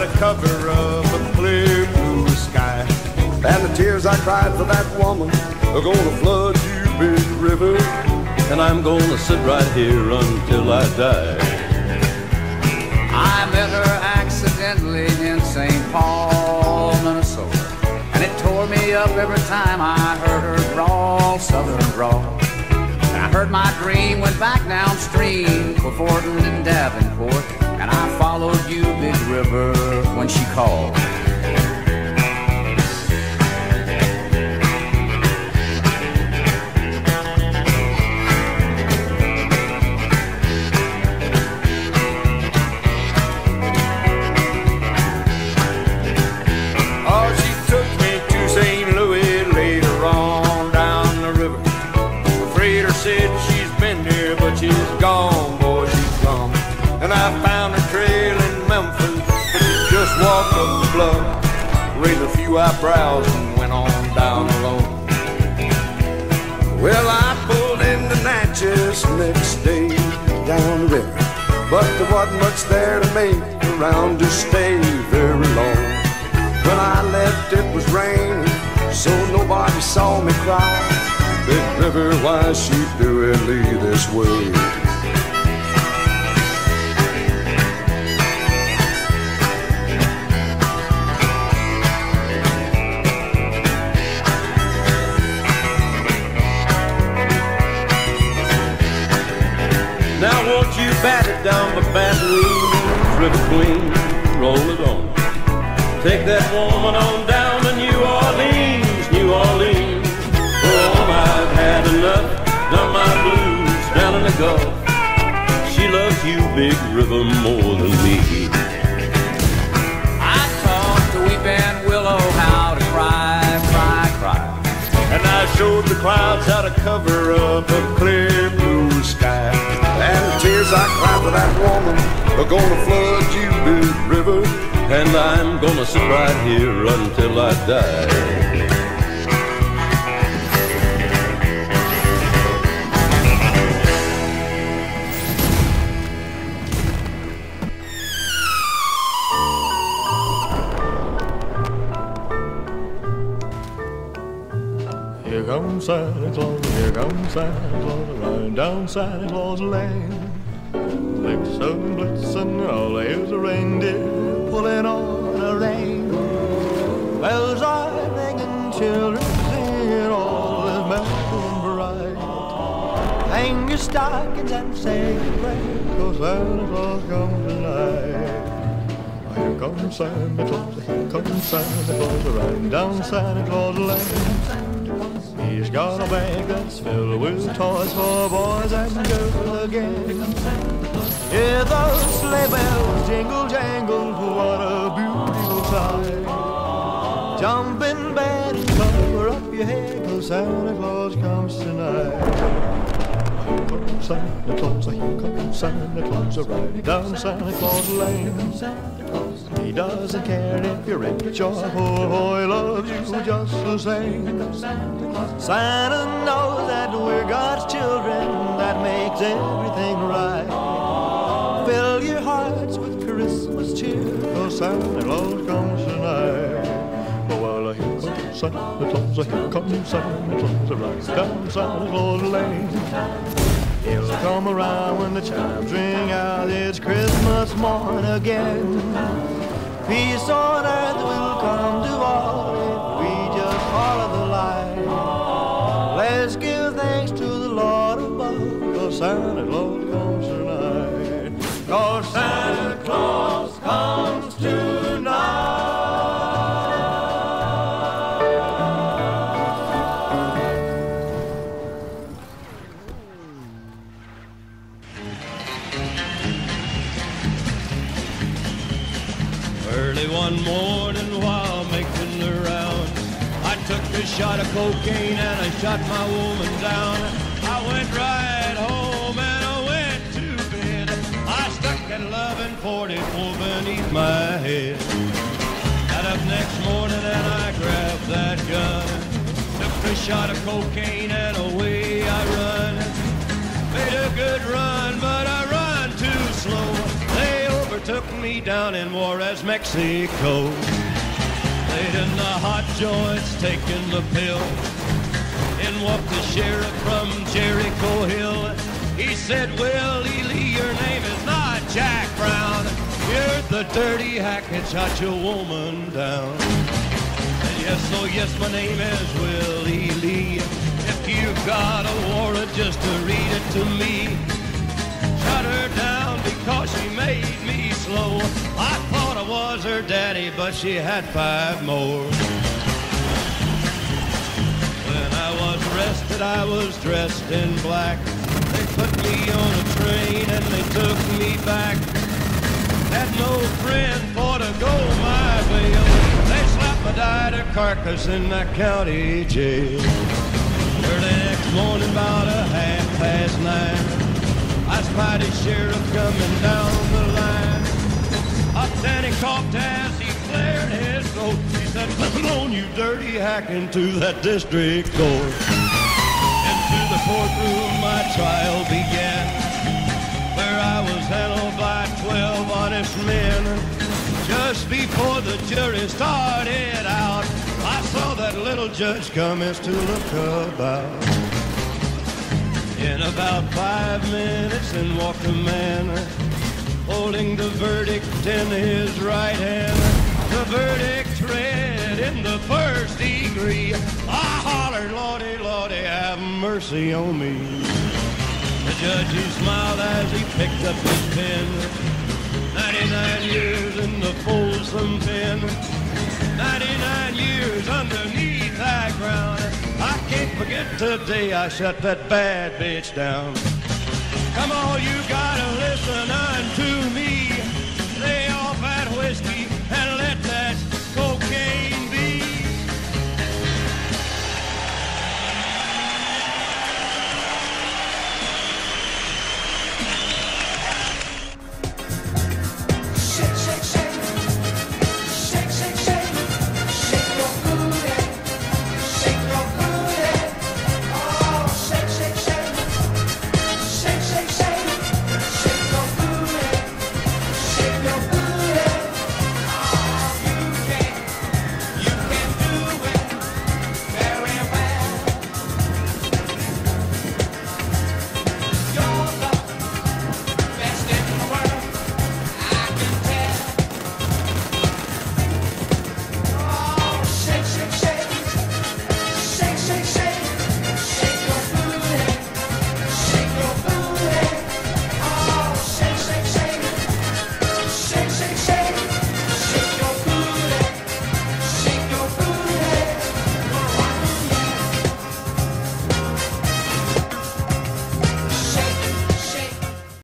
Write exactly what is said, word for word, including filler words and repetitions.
out of cover of a clear blue sky. And the tears I cried for that woman are gonna flood you, Big River. And I'm gonna sit right here until I die. I met her accidentally in Saint Paul, Minnesota, and it tore me up every time I heard her drawl, southern drawl. And I heard my dream, went back downstream for Fortin and Davenport, and I followed you, Big River, when she called. Gone, boy, she's gone. And I found her trail in Memphis, but she just walked up the bluff, raised a few eyebrows and went on down alone. Well, I pulled into Natchez next day down the river, but there wasn't much there to make around to stay very long. When I left, it was raining, so nobody saw me cry. Big River, why she doing me this way? Now won't you bat it down by Baton Rouge, River Queen, roll it on. Take that woman on down to New Orleans, New Orleans. Oh, I've had enough, done my blues down in the Gulf. She loves you, Big River, more than me. I taught the weeping willow how to cry, cry, cry. And I showed the clouds how to cover up a clear blue sky. And the tears I cried for that woman are gonna flood you, Big River. And I'm gonna sit right here until I die. Here comes Santa Claus, here comes Santa Claus, riding down Santa Claus Lane. Blitzen, blitzen, all there's a reindeer pulling on a rein. Bells are ringing, children singing, all is merry and bright. Hang your stockings and say your prayers, 'cause Santa Claus comes tonight. Here comes Santa Claus, here comes Santa Claus, riding down Santa Claus Lane. He's got a bag that's filled with toys for boys and girls again. Hear those sleigh bells jingle, jangle, what a beautiful sight. Jump in bed and cover up your head, 'cause Santa Claus comes tonight. Here comes Santa Claus, here comes Santa Claus, riding down Santa Claus Lane. He doesn't care if you're rich or poor, oh, he loves you just the same. Santa knows that we're God's children, that makes everything right. Fill your hearts with Christmas cheer, 'cause Santa Claus comes tonight. Oh, well, here comes Santa Claus, here comes Santa Claus, right down Santa Claus Lane. He'll come around when the chimes ring out, it's Christmas morn again. Peace on earth will come to all if we just follow the light. Let's give thanks to the Lord above, 'cause Santa Claus comes tonight. 'Cause Santa Claus comes tonight. Early one morning while making the rounds, I took a shot of cocaine and I shot my woman down. I went right home and I went to bed. I stuck at eleven forty-four beneath my head. Got up next morning and I grabbed that gun. Took a shot of cocaine and away I run. Made a good run, but I run too slow. They overtook me me down in Juarez, Mexico. Laid in the hot joints, taking the pill. In walked the sheriff from Jericho Hill. He said, Willie Lee, your name is not Jack Brown. You're the dirty hack that shot your woman down. And yes, oh yes, my name is Willie Lee. If you've got a warrant, just to read it to me. Shot her down because she made me slow. I thought I was her daddy, but she had five more. When I was arrested, I was dressed in black. They put me on a train and they took me back. Had no friend for to go my bail. They slapped my died carcass in that county jail. Early next morning, about a half past nine, I spied a sheriff coming down the line. Up then he coughed as he cleared his throat. He said, come on, you dirty hack, into that district court. Into the courtroom my trial began, where I was handled by twelve honest men. Just before the jury started out, I saw that little judge come as to look about. In about five minutes, in walked a man, holding the verdict in his right hand. The verdict read in the first degree. I hollered, Lordy, Lordy, have mercy on me. The judge, he smiled as he picked up his pen. ninety-nine years in the Folsom pen. ninety-nine years underneath that ground. I can't forget the day I shut that bad bitch down. Come on, you gotta listen unto me.